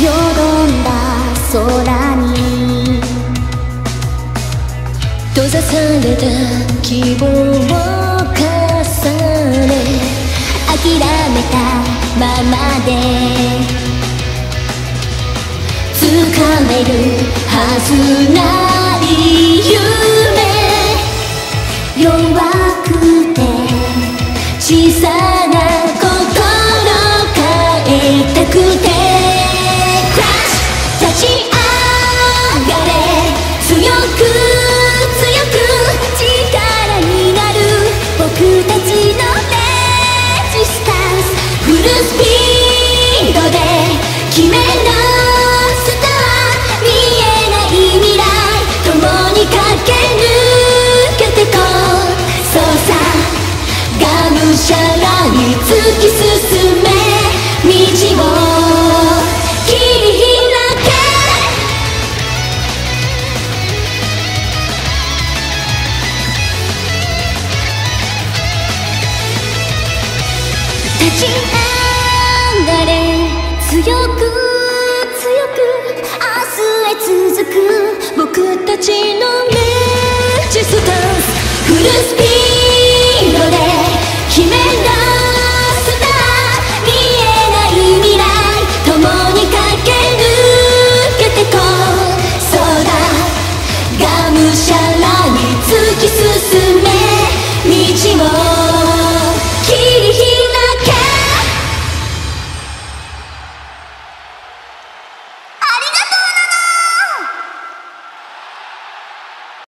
よどんだ空に閉ざされた希望を重ね諦めたままで掴めるはずない夢弱くて小さな心変えたくてクラッシュ立ち上がれ強く強く力になる僕たちのレジスタンスフルスピードで決めなスター見えない未来共に駆け抜けてこうそうさがむしゃらに突き進め道を切り開け立ち上がれ強く強く明日へ続く僕たちのレジスタンスフルスピード